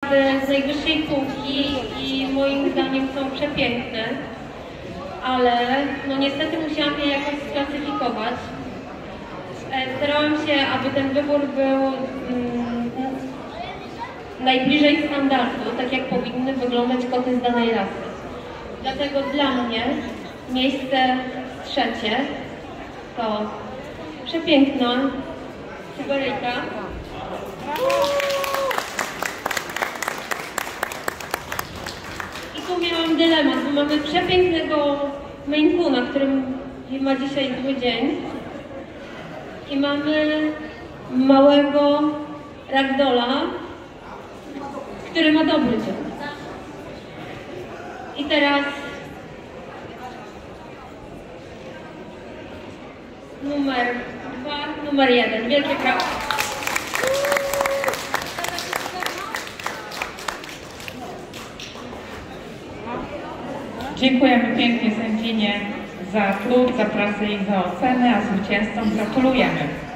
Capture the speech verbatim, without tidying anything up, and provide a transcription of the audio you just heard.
z najwyższej półki i moim zdaniem są przepiękne, ale no niestety musiałam je jakoś sklasyfikować. Starałam się, aby ten wybór był mm, najbliżej standardu, tak jak powinny wyglądać koty z danej rasy. Dlatego dla mnie miejsce trzecie to przepiękna Syberyjka. I tu miałam dylemat, bo mamy przepięknego Maine Coona, którym ma dzisiaj zły dzień. I mamy małego Ragdolla, który ma dobry dzień. I teraz numer dwa, numer jeden. Wielkie brawo. Dziękujemy pięknie sędzinie za trud, za pracę i za ocenę, a zwycięzcom gratulujemy.